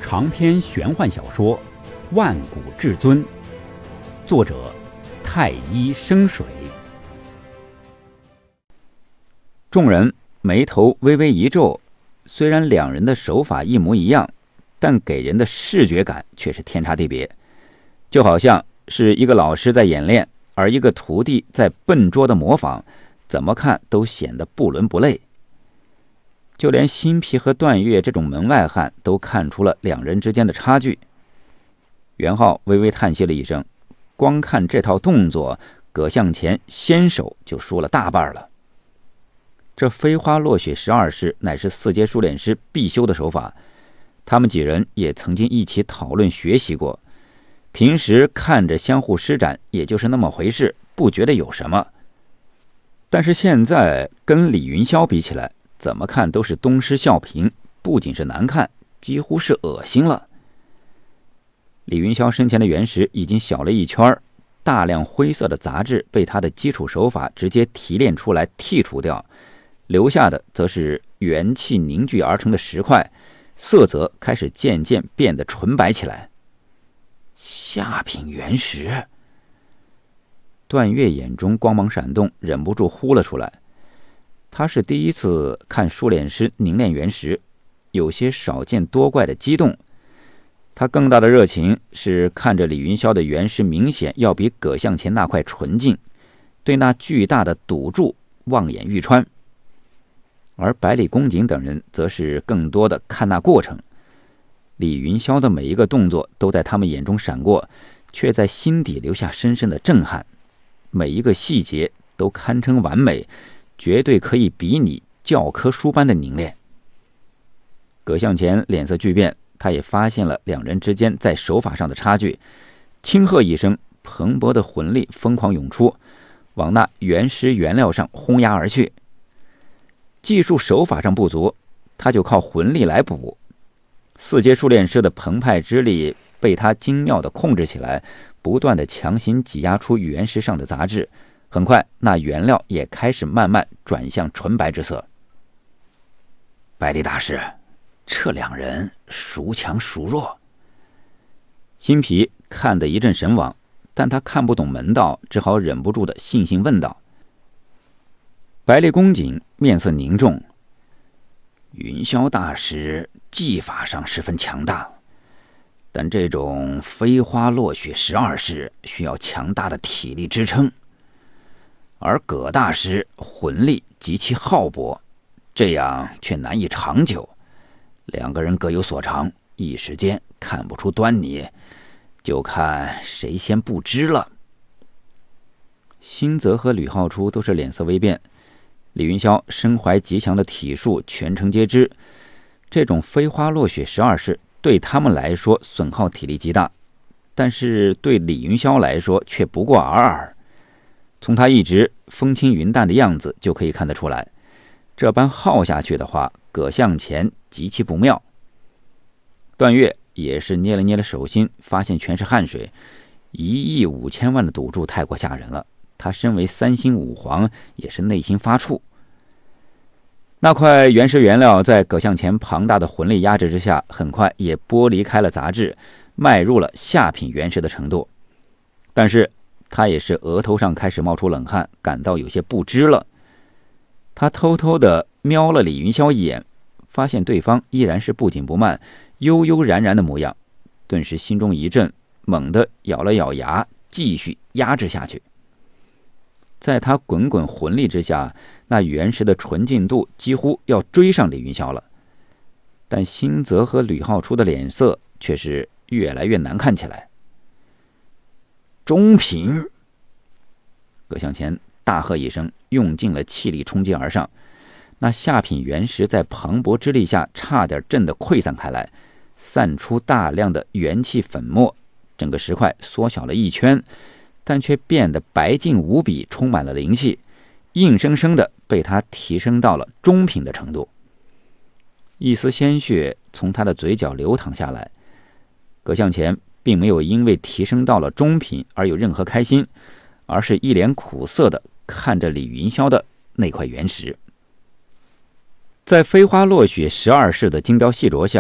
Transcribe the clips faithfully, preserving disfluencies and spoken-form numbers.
长篇玄幻小说《万古至尊》，作者太一生水。众人眉头微微一皱，虽然两人的手法一模一样，但给人的视觉感却是天差地别，就好像是一个老师在演练，而一个徒弟在笨拙的模仿，怎么看都显得不伦不类。就连辛毗和段誉这种门外汉都看出了两人之间的差距。袁浩微微叹息了一声，光看这套动作，葛向前先手就输了大半了。这飞花落雪十二式乃是四阶书脸师必修的手法，他们几人也曾经一起讨论学习过，平时看着相互施展也就是那么回事，不觉得有什么。但是现在跟李云霄比起来，怎么看都是东施效颦，不仅是难看，几乎是恶心了。李云霄身前的原石已经小了一圈，大量灰色的杂质被他的基础手法直接提炼出来剔除掉，留下的则是元气凝聚而成的石块，色泽开始渐渐变得纯白起来。下品原石！段誉眼中光芒闪动，忍不住呼了出来。他是第一次看书脸师凝练原石，有些少见多怪的激动。他更大的热情是看着李云霄的原石明显要比葛向前那块纯净，对那巨大的赌注望眼欲穿。而百里公瑾等人则是更多的看那过程。李云霄的每一个动作都在他们眼中闪过，却在心底留下深深的震撼，每一个细节都堪称完美，绝对可以比拟教科书般的凝练。葛向前脸色巨变，他也发现了两人之间在手法上的差距，轻喝一声，蓬勃的魂力疯狂涌出，往那原石原料上轰压而去。技术手法上不足，他就靠魂力来补。四阶书练师的澎湃之力被他精妙地控制起来，不断地强行挤压出原石上的杂质，很快那原料也开始慢慢转向纯白之色。百里大师，这两人孰强孰弱？辛毗看得一阵神往，但他看不懂门道，只好忍不住的悻悻问道。百里公瑾面色凝重，云霄大师技法上十分强大，但这种飞花落雪十二式需要强大的体力支撑，而葛大师魂力极其浩博，这样却难以长久。两个人各有所长，一时间看不出端倪，就看谁先不知了。辛泽和吕浩初都是脸色微变，李云霄身怀极强的体术，全程皆知。这种飞花落雪十二式对他们来说损耗体力极大，但是对李云霄来说却不过尔尔。从他一直风轻云淡的样子就可以看得出来，这般耗下去的话，葛向前极其不妙。段誉也是捏了捏了手心，发现全是汗水。一亿五千万的赌注太过吓人了，他身为三星武皇，也是内心发怵。那块原石原料在葛向前庞大的魂力压制之下，很快也剥离开了杂质，迈入了下品原石的程度。但是他也是额头上开始冒出冷汗，感到有些不支了。他偷偷地瞄了李云霄一眼，发现对方依然是不紧不慢、悠悠然然的模样，顿时心中一震，猛地咬了咬牙，继续压制下去。在他滚滚魂力之下，那原石的纯净度几乎要追上李云霄了。但辛泽和吕浩初的脸色却是越来越难看起来。中品！葛向前大喝一声，用尽了气力冲击而上。那下品原石在磅礴之力下差点震得溃散开来，散出大量的元气粉末，整个石块缩小了一圈，但却变得白净无比，充满了灵气，硬生生的被他提升到了中品的程度。一丝鲜血从他的嘴角流淌下来，葛向前并没有因为提升到了中品而有任何开心，而是一脸苦涩的看着李云霄的那块原石。在飞花落雪十二式的精雕细琢下，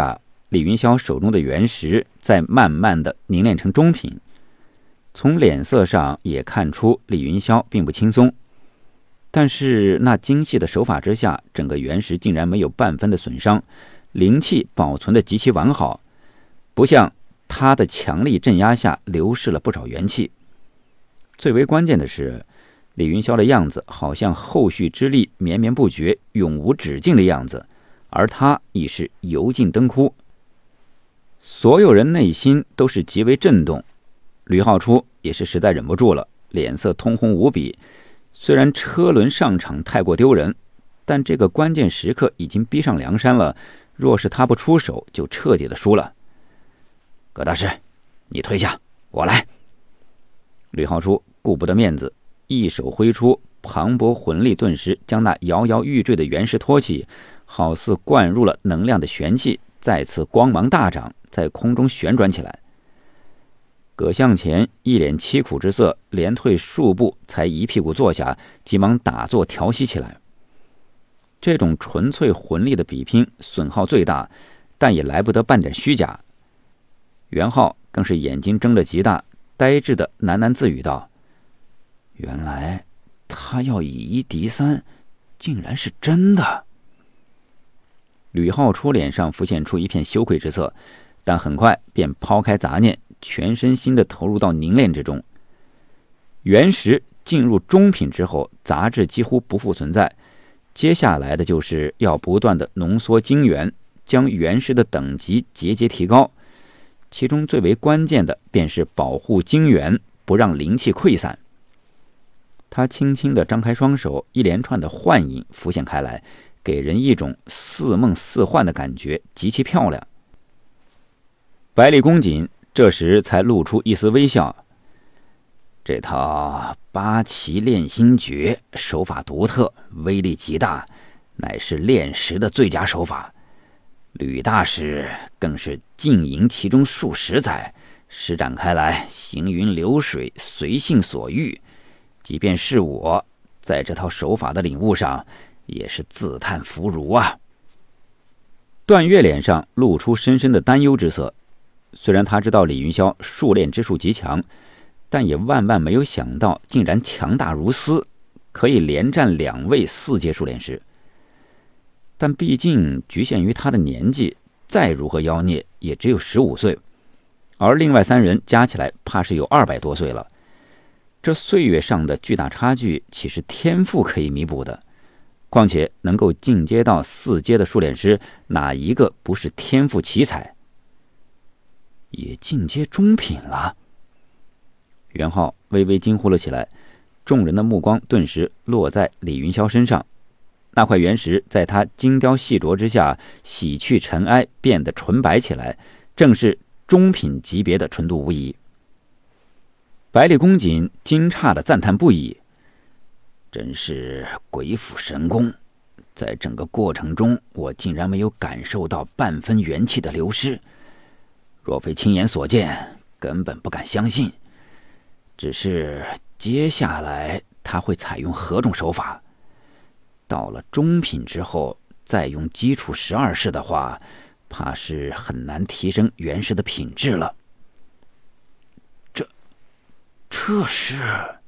李云霄手中的原石在慢慢的凝练成中品，从脸色上也看出李云霄并不轻松。但是那精细的手法之下，整个原石竟然没有半分的损伤，灵气保存的极其完好，不像他的强力镇压下流失了不少元气。最为关键的是，李云霄的样子好像后续之力绵绵不绝，永无止境的样子，而他已是油尽灯枯。所有人内心都是极为震动，吕浩初也是实在忍不住了，脸色通红无比。虽然车轮上场太过丢人，但这个关键时刻已经逼上梁山了，若是他不出手，就彻底的输了。葛大师，你退下，我来。吕浩初顾不得面子，一手挥出磅礴魂力，顿时将那摇摇欲坠的原石托起，好似灌入了能量的玄气，再次光芒大涨，在空中旋转起来。葛向前一脸凄苦之色，连退数步才一屁股坐下，急忙打坐调息起来。这种纯粹魂力的比拼损耗最大，但也来不得半点虚假。袁浩更是眼睛睁得极大，呆滞的喃喃自语道：原来他要以一敌三，竟然是真的。吕浩初脸上浮现出一片羞愧之色，但很快便抛开杂念，全身心的投入到凝练之中。原石进入中品之后，杂质几乎不复存在，接下来的就是要不断的浓缩精元，将原石的等级节节提高。其中最为关键的便是保护精元，不让灵气溃散。他轻轻地张开双手，一连串的幻影浮现开来，给人一种似梦似幻的感觉，极其漂亮。百里公瑾这时才露出一丝微笑。这套八旗炼心诀手法独特，威力极大，乃是炼石的最佳手法。吕大师更是浸淫其中数十载，施展开来行云流水，随性所欲。即便是我在这套手法的领悟上，也是自叹弗如啊。段月脸上露出深深的担忧之色，虽然他知道李云霄术炼之术极强，但也万万没有想到竟然强大如斯，可以连战两位四阶术炼师。但毕竟局限于他的年纪，再如何妖孽也只有十五岁，而另外三人加起来怕是有二百多岁了。这岁月上的巨大差距，岂是天赋可以弥补的？况且能够进阶到四阶的术炼师，哪一个不是天赋奇才？也进阶中品了。袁浩微微惊呼了起来，众人的目光顿时落在李云霄身上。那块原石在他精雕细琢之下，洗去尘埃，变得纯白起来，正是中品级别的纯度无疑。百里公瑾惊诧地赞叹不已，真是鬼斧神工，在整个过程中我竟然没有感受到半分元气的流失，若非亲眼所见，根本不敢相信。只是接下来他会采用何种手法？到了中品之后，再用基础十二式的话，怕是很难提升原石的品质了。这，这是……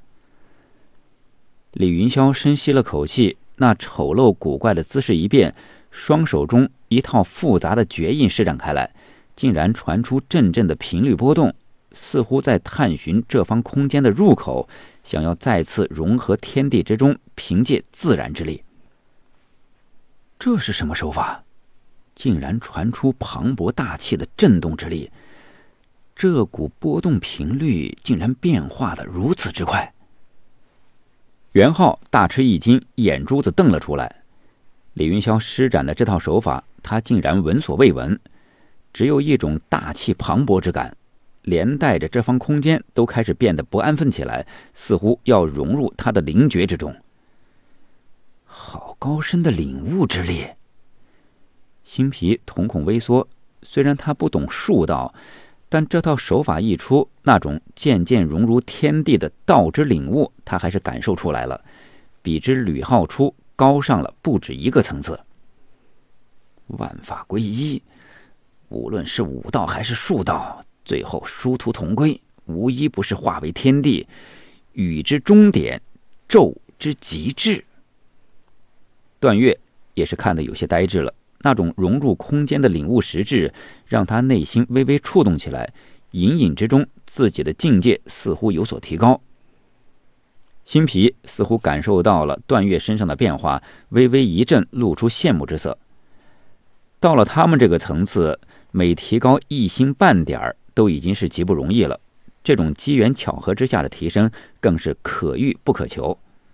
李云霄深吸了口气，那丑陋古怪的姿势一变，双手中一套复杂的诀印施展开来，竟然传出阵阵的频率波动，似乎在探寻这方空间的入口，想要再次融合天地之中，凭借自然之力。这是什么手法？竟然传出磅礴大气的震动之力，这股波动频率竟然变化得如此之快。袁浩大吃一惊，眼珠子瞪了出来。李云霄施展的这套手法，他竟然闻所未闻，只有一种大气磅礴之感，连带着这方空间都开始变得不安分起来，似乎要融入他的灵觉之中。好高深的领悟之力！心皮瞳孔微缩，虽然他不懂术道，但这套手法一出，那种渐渐融入天地的道之领悟，他还是感受出来了，比之吕浩初高上了不止一个层次。万法归一， 无论是武道还是术道，最后殊途同归，无一不是化为天地，宇之终点，咒之极致。段月也是看得有些呆滞了，那种融入空间的领悟实质，让他内心微微触动起来，隐隐之中自己的境界似乎有所提高。辛毗似乎感受到了段月身上的变化，微微一震，露出羡慕之色。到了他们这个层次，每提高一星半点都已经是极不容易了，这种机缘巧合之下的提升更是可遇不可求。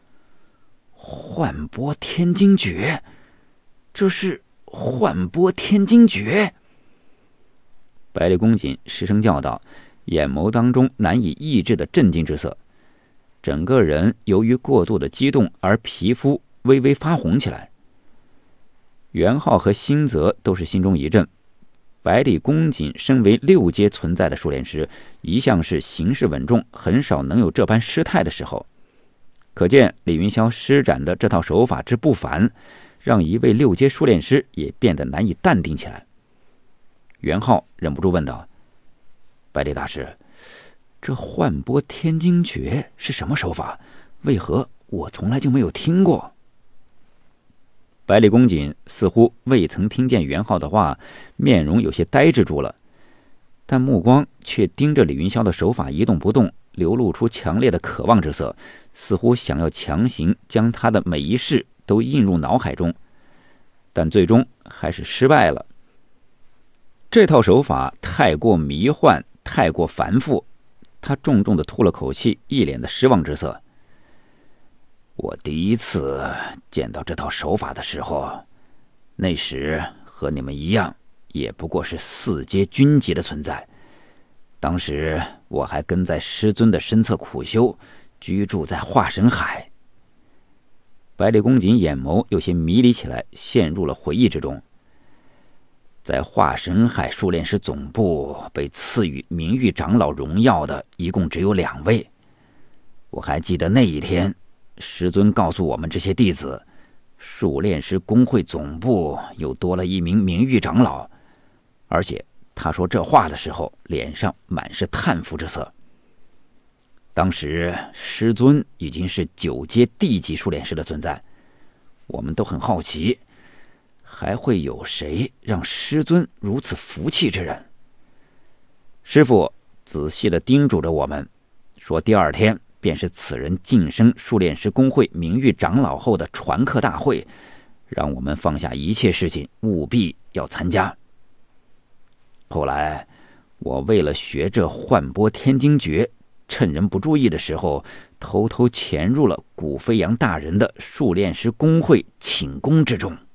幻波天惊诀，这是幻波天惊诀！百里公瑾失声叫道，眼眸当中难以抑制的震惊之色，整个人由于过度的激动而皮肤微微发红起来。袁浩和辛泽都是心中一震，百里公瑾身为六阶存在的数练师，一向是行事稳重，很少能有这般失态的时候。可见李云霄施展的这套手法之不凡，让一位六阶数练师也变得难以淡定起来。袁浩忍不住问道：百里大师，这幻波天惊诀是什么手法？为何我从来就没有听过？百里公瑾似乎未曾听见袁浩的话，面容有些呆滞住了，但目光却盯着李云霄的手法一动不动，流露出强烈的渴望之色，似乎想要强行将他的每一事都印入脑海中，但最终还是失败了。这套手法太过迷幻，太过繁复，他重重地吐了口气，一脸的失望之色。我第一次见到这套手法的时候，那时和你们一样，也不过是四阶军级的存在。当时我还跟在师尊的身侧苦修，居住在化神海。百里公瑾眼眸有些迷离起来，陷入了回忆之中。在化神海数练师总部被赐予名誉长老荣耀的一共只有两位。我还记得那一天，师尊告诉我们这些弟子，数练师公会总部又多了一名名誉长老，而且他说这话的时候，脸上满是叹服之色。当时师尊已经是九阶地级数练师的存在，我们都很好奇，还会有谁让师尊如此服气之人？师父仔细地叮嘱着我们，说第二天便是此人晋升数练师公会名誉长老后的传课大会，让我们放下一切事情，务必要参加。后来我为了学这幻波天惊诀，趁人不注意的时候，偷偷潜入了古飞扬大人的数练师公会寝宫之中。